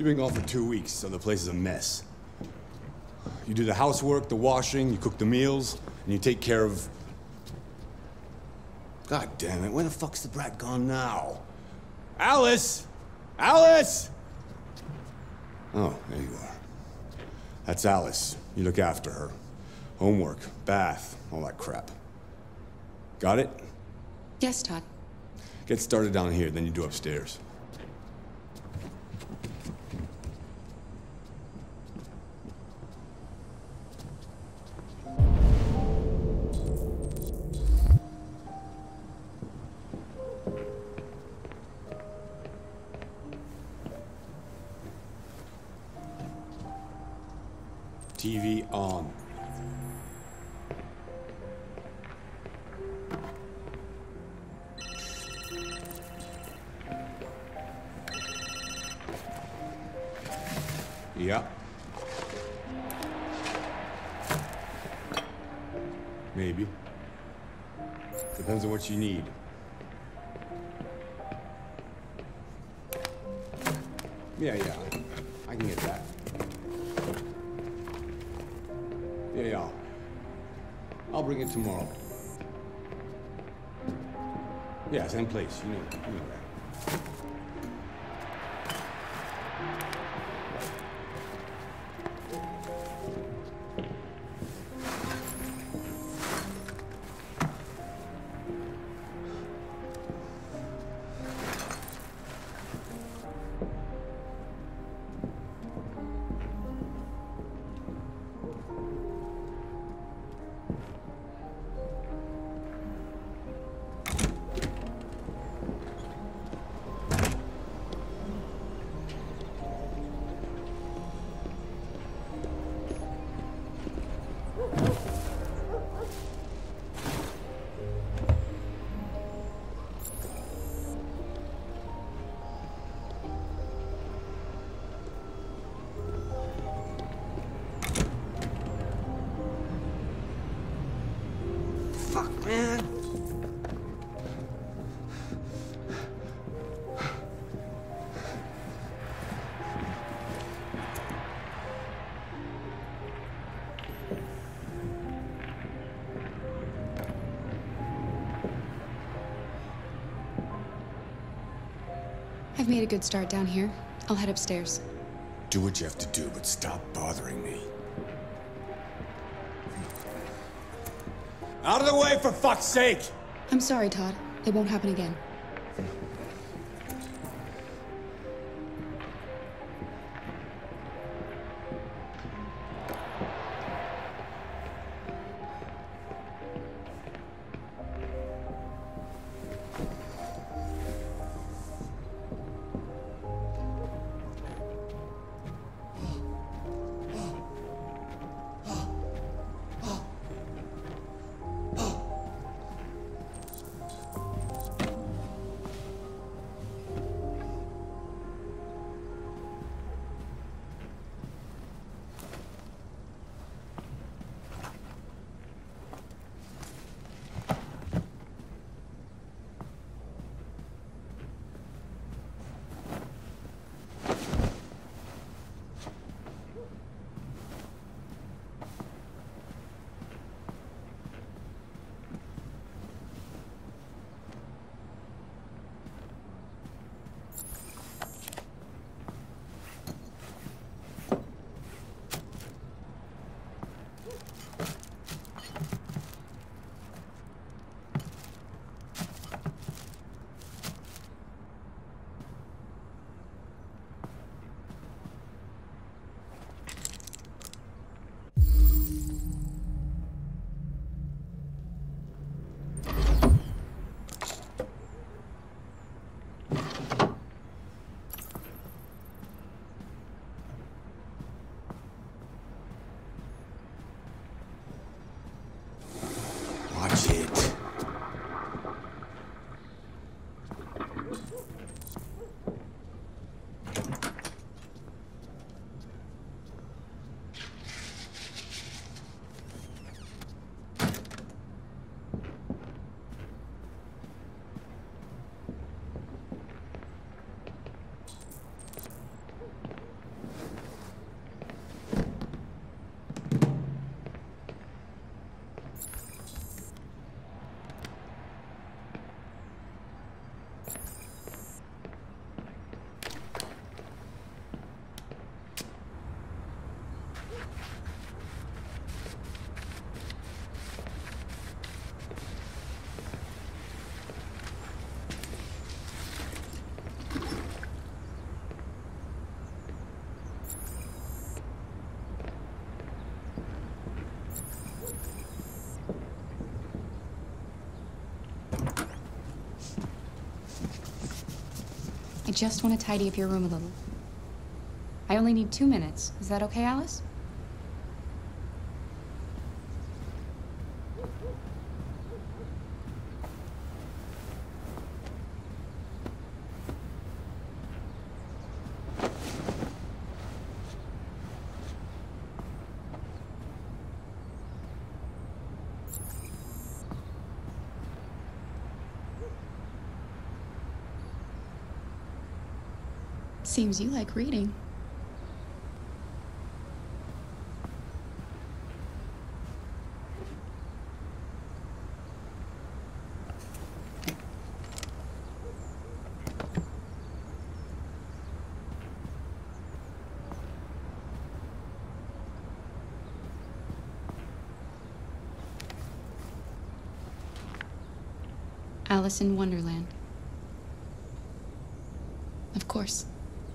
You've been gone for 2 weeks, so the place is a mess. You do the housework, the washing, you cook the meals, and you take care of... God damn it, where the fuck's the brat gone now? Alice! Alice! Oh, there you are. That's Alice. You look after her. Homework, bath, all that crap. Got it? Yes, Todd. Get started down here, then you do upstairs. TV on. Yeah. Maybe. Depends on what you need. Yeah, I can get that. Yeah. I'll bring it tomorrow. Yeah, same place. You know that. Fuck, man. I've made a good start down here. I'll head upstairs. Do what you have to do, but stop bothering me. Out of the way, for fuck's sake! I'm sorry, Todd. It won't happen again. just want to tidy up your room a little. I only need 2 minutes. Is that okay, Alice? Seems you like reading. Alice in Wonderland. Of course.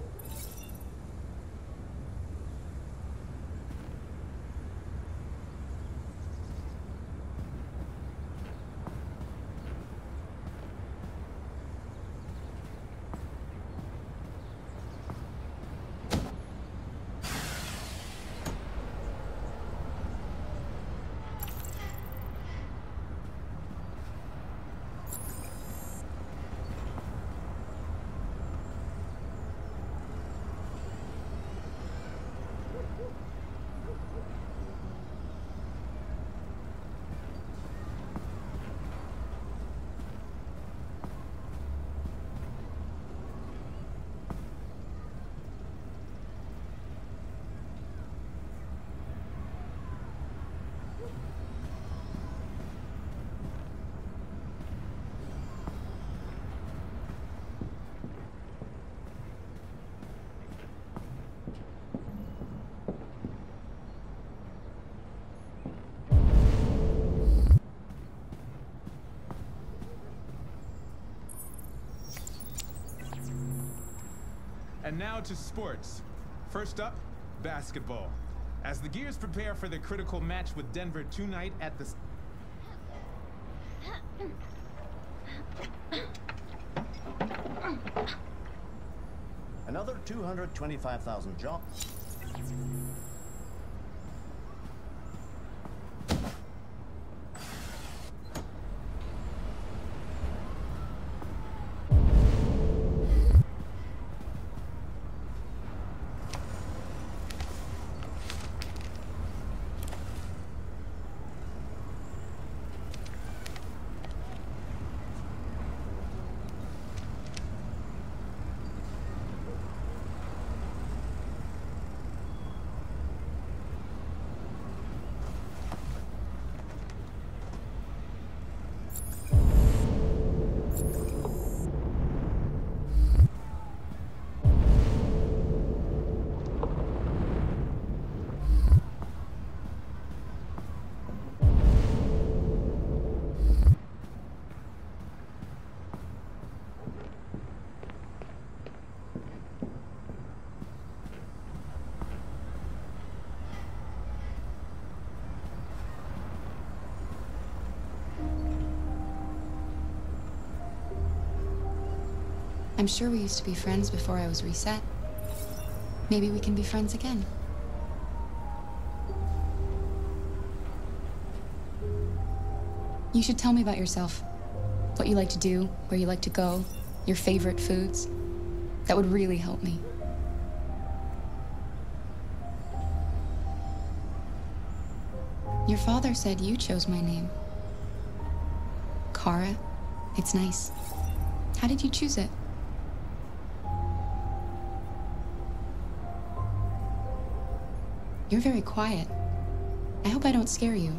And now to sports. First up, basketball. As the Gears prepare for their critical match with Denver tonight at the... Another 225,000 jobs. I'm sure we used to be friends before I was reset. Maybe we can be friends again. You should tell me about yourself. What you like to do, where you like to go, your favorite foods. That would really help me. Your father said you chose my name. Kara. It's nice. How did you choose it? You're very quiet. I hope I don't scare you.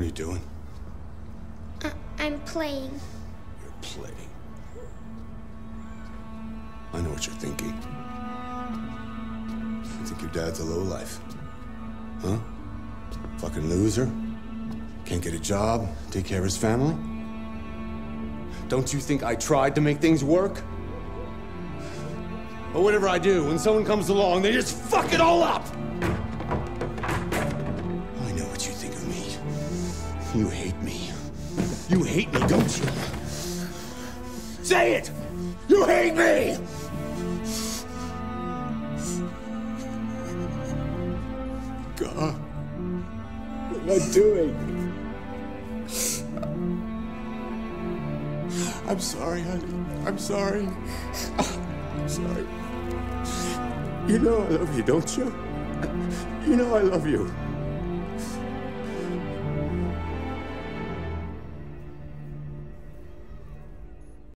are you doing? I'm playing. You're playing. I know what you're thinking. You think your dad's a lowlife? Huh? Fucking loser? Can't get a job, take care of his family? Don't you think I tried to make things work? But whatever I do, when someone comes along, they just fuck it all up! I know what you think of me. You hate me. You hate me, don't you? Say it! You hate me! God, what am I doing? I'm sorry, honey. I'm sorry. I'm sorry. You know I love you, don't you? You know I love you.